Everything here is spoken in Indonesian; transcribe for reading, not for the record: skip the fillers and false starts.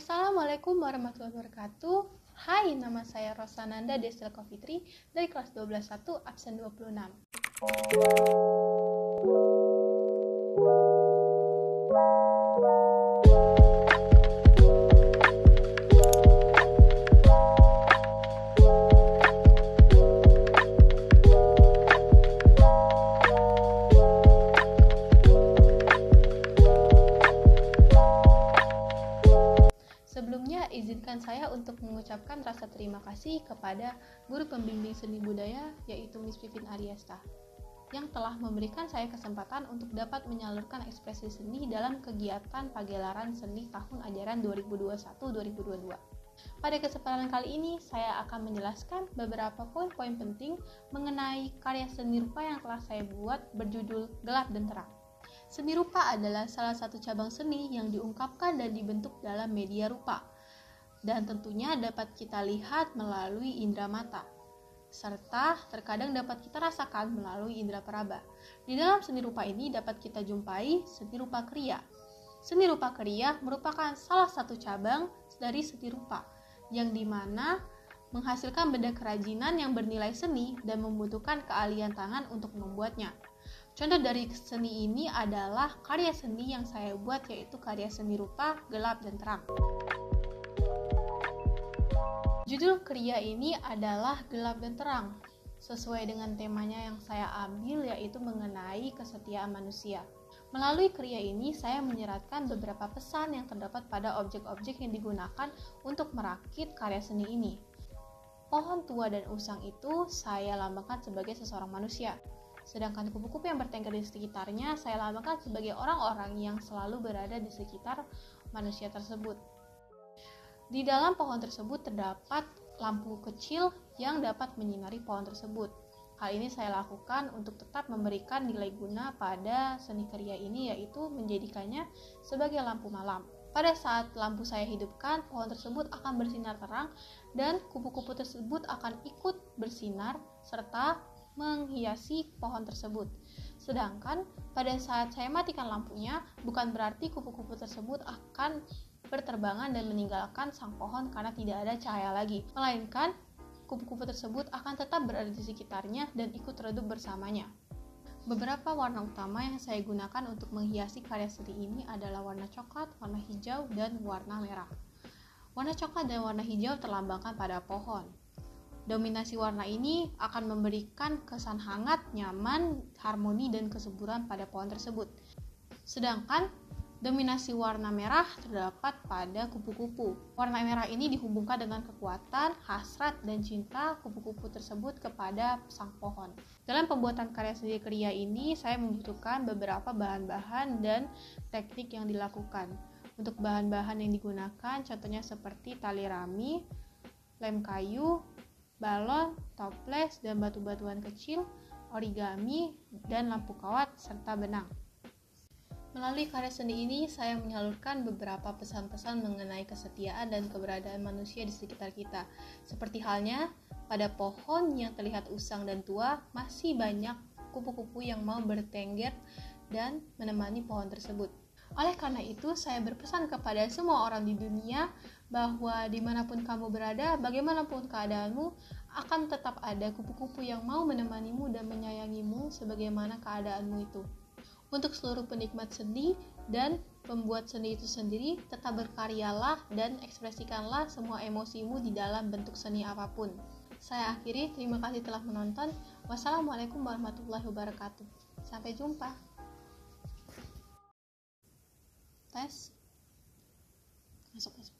Assalamualaikum warahmatullahi wabarakatuh. Hai, nama saya Rosananda Destelko Fitri dari kelas 12-1 absen 26. Sebelumnya, izinkan saya untuk mengucapkan rasa terima kasih kepada guru pembimbing seni budaya, yaitu Miss Vivin Ariesta, yang telah memberikan saya kesempatan untuk dapat menyalurkan ekspresi seni dalam kegiatan pagelaran seni tahun ajaran 2021-2022. Pada kesempatan kali ini, saya akan menjelaskan beberapa poin-poin penting mengenai karya seni rupa yang telah saya buat berjudul Gelap dan Terang. Seni rupa adalah salah satu cabang seni yang diungkapkan dan dibentuk dalam media rupa, dan tentunya dapat kita lihat melalui indera mata, serta terkadang dapat kita rasakan melalui indera peraba. Di dalam seni rupa ini dapat kita jumpai seni rupa kriya. Seni rupa kriya merupakan salah satu cabang dari seni rupa, yang dimana menghasilkan benda kerajinan yang bernilai seni dan membutuhkan keahlian tangan untuk membuatnya. Contoh dari seni ini adalah karya seni yang saya buat, yaitu karya seni rupa Gelap dan Terang. Judul kriya ini adalah Gelap dan Terang, sesuai dengan temanya yang saya ambil, yaitu mengenai kesetiaan manusia. Melalui kriya ini, saya menyeratkan beberapa pesan yang terdapat pada objek-objek yang digunakan untuk merakit karya seni ini. Pohon tua dan usang itu saya lambangkan sebagai seseorang manusia. Sedangkan kupu-kupu yang bertengger di sekitarnya saya lambangkan sebagai orang-orang yang selalu berada di sekitar manusia tersebut. Di dalam pohon tersebut terdapat lampu kecil yang dapat menyinari pohon tersebut. Hal ini saya lakukan untuk tetap memberikan nilai guna pada seni kriya ini, yaitu menjadikannya sebagai lampu malam. Pada saat lampu saya hidupkan, pohon tersebut akan bersinar terang dan kupu-kupu tersebut akan ikut bersinar serta menghiasi pohon tersebut. Sedangkan pada saat saya matikan lampunya, bukan berarti kupu-kupu tersebut akan berterbangan dan meninggalkan sang pohon karena tidak ada cahaya lagi, melainkan kupu-kupu tersebut akan tetap berada di sekitarnya dan ikut redup bersamanya. Beberapa warna utama yang saya gunakan untuk menghiasi karya seni ini adalah warna coklat, warna hijau, dan warna merah. Warna coklat dan warna hijau terlambangkan pada pohon. Dominasi warna ini akan memberikan kesan hangat, nyaman, harmoni, dan kesuburan pada pohon tersebut. Sedangkan dominasi warna merah terdapat pada kupu-kupu. Warna merah ini dihubungkan dengan kekuatan, hasrat, dan cinta kupu-kupu tersebut kepada sang pohon. Dalam pembuatan karya seni kriya ini, saya membutuhkan beberapa bahan-bahan dan teknik yang dilakukan. Untuk bahan-bahan yang digunakan, contohnya seperti tali rami, lem kayu, balon, toples, dan batu-batuan kecil, origami, dan lampu kawat, serta benang. Melalui karya seni ini, saya menyalurkan beberapa pesan-pesan mengenai kesetiaan dan keberadaan manusia di sekitar kita. Seperti halnya, pada pohon yang terlihat usang dan tua, masih banyak kupu-kupu yang mau bertengger dan menemani pohon tersebut. Oleh karena itu, saya berpesan kepada semua orang di dunia bahwa dimanapun kamu berada, bagaimanapun keadaanmu, akan tetap ada kupu-kupu yang mau menemanimu dan menyayangimu sebagaimana keadaanmu itu. Untuk seluruh penikmat seni dan pembuat seni itu sendiri, tetap berkaryalah dan ekspresikanlah semua emosimu di dalam bentuk seni apapun. Saya akhiri, terima kasih telah menonton. Wassalamualaikum warahmatullahi wabarakatuh. Sampai jumpa. Tes. Masuk.